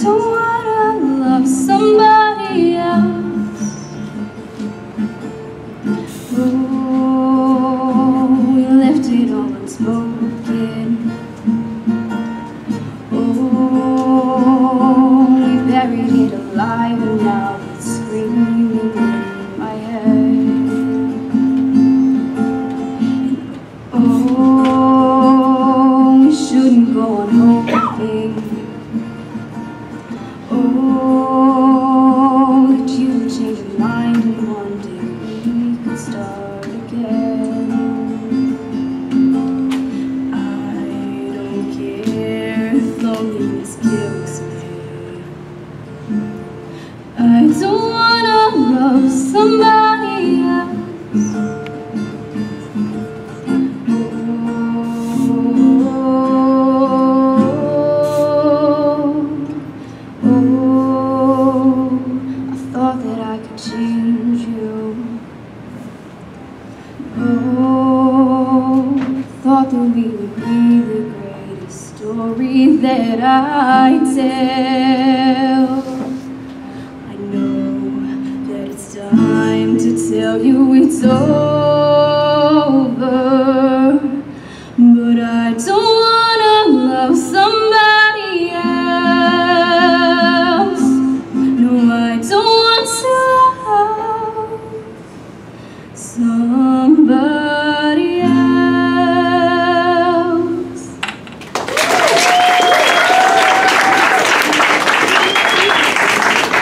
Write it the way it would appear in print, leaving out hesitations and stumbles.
don't wanna love somebody else. Oh, we left it all unspoken. Oh, we buried it alive, and now it's screaming in my head. Oh, we shouldn't go on hoping. Oh, that you would change your mind and one day we could start again. I don't care if loneliness kills me. I don't wanna love somebody else. Change you. Oh, thought that we would be the greatest story that I tell. I know that it's time to tell you it's over.